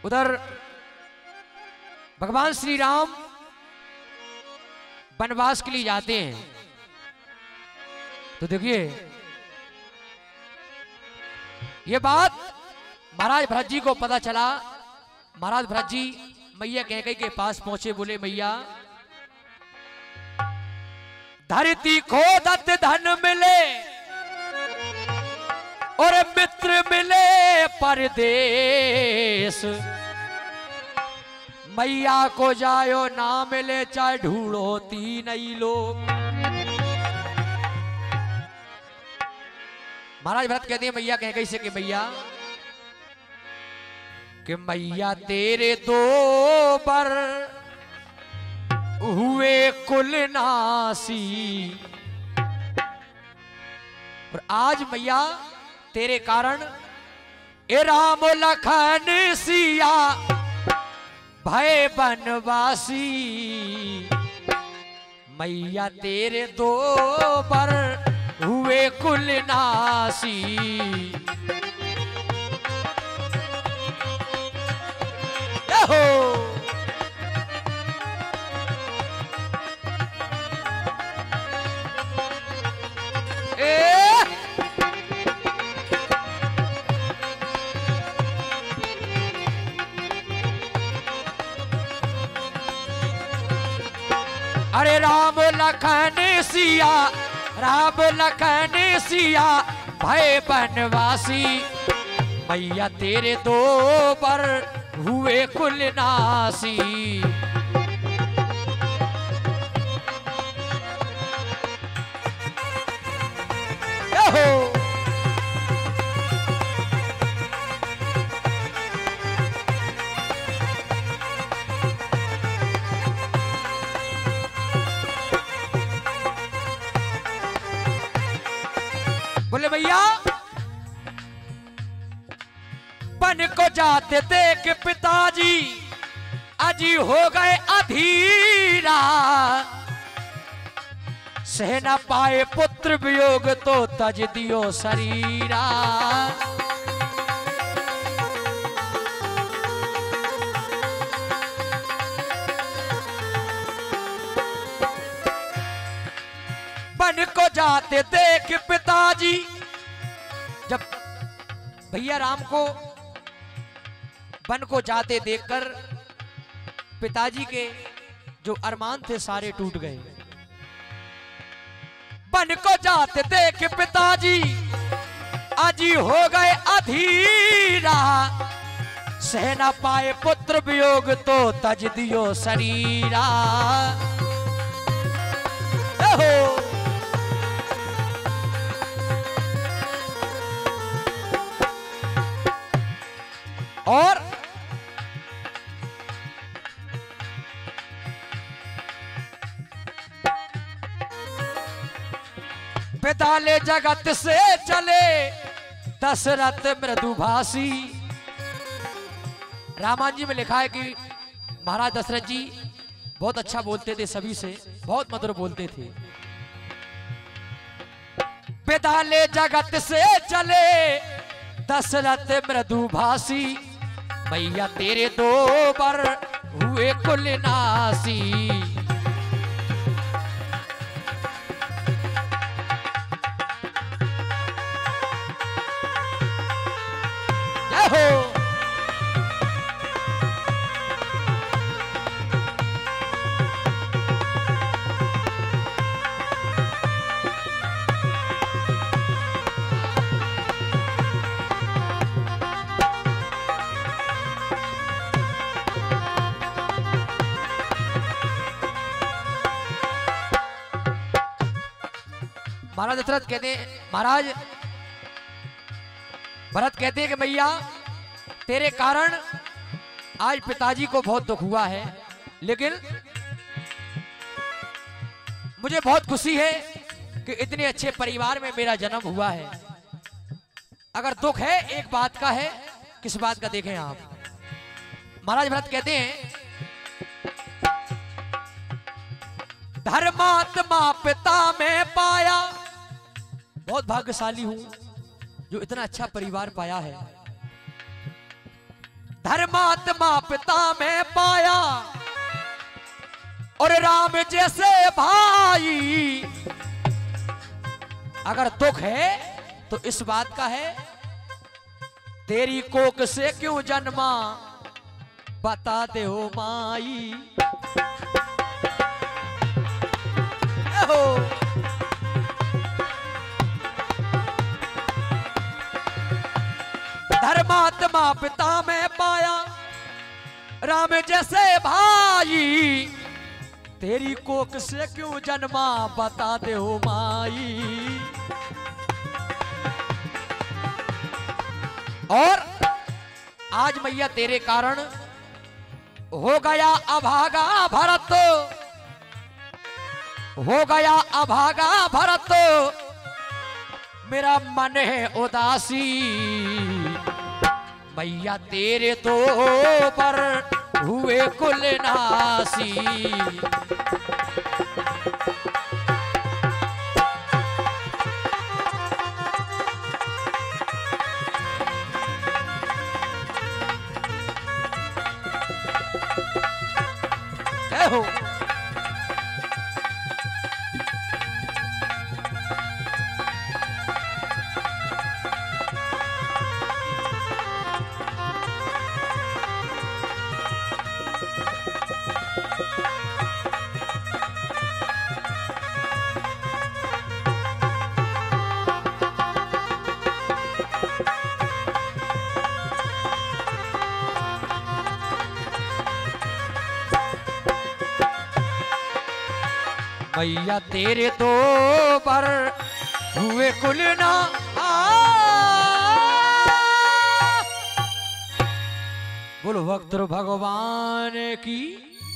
उधर भगवान श्री राम वनवास के लिए जाते हैं। तो देखिए ये बात महाराज भरत जी को पता चला। महाराज भरत जी मैया कैकेयी के पास पहुंचे, बोले मैया धरती खोदत धन मिले और मित्र मिले परदेश, मैया को जायो ना मिले चाहे ढूंढो तीन ही लोग। महाराज भरत कहते हैं मैया कैकेयी से कि मैया तेरे दो पर हुए कुल नासी, और आज मैया तेरे कारण ए राम लखन सिया भय बनवासी, मैया तेरे दो पर हुए कुल नासी। अरे राम लखन सिया, राम लखन सिया भय बनवासी, मैया तेरे दो पर हुए कुल नासी। बोले भैया बन को जाते देख पिताजी अजी हो गए अधीरा, सह न पाए पुत्र वियोग तो तज दियो शरीरा। बन को जाते देख पिताजी, जब भैया राम को वन को जाते देखकर पिताजी के जो अरमान थे सारे टूट गए। वन को जाते देख पिताजी अजी हो गए अधीरा, सह न पाए पुत्र वियोग तो तज दियो शरीरा। और पिताले जगत से चले दशरथ मृदुभाषी। रामायण जी में लिखा है कि महाराज दशरथ जी बहुत अच्छा बोलते थे, सभी से बहुत मधुर बोलते थे। पिताले जगत से चले दशरथ मृदुभाषी, मैया तेरे दो पर हुए कुल नासी। जय हो। महाराज दशरथ कहते हैं, महाराज भरत कहते हैं कि मैया तेरे कारण आज पिताजी को बहुत दुख हुआ है, लेकिन मुझे बहुत खुशी है कि इतने अच्छे परिवार में मेरा जन्म हुआ है। अगर दुख है एक बात का है, किस बात का देखें आप। महाराज भरत कहते हैं धर्मात्मा पिता में पाया, बहुत भाग्यशाली हूं जो इतना अच्छा परिवार पाया है। धर्मात्मा पिता में पाया और राम जैसे भाई। अगर दुख है तो इस बात का है, तेरी कोख से क्यों जन्मा बता दे हो माई। धर्मात्मा पिता में पाया राम जैसे भाई, तेरी कोख से क्यों जन्मा बता दे हो माई। और आज मैया तेरे कारण हो गया अभागा भरत, हो गया अभागा भरत, मेरा मन है उदासी। मैया तेरे तो पर हुए कुल नासी। हो मैया तेरे तो पर हुए कुल ना बोलो भक्त भगवान की।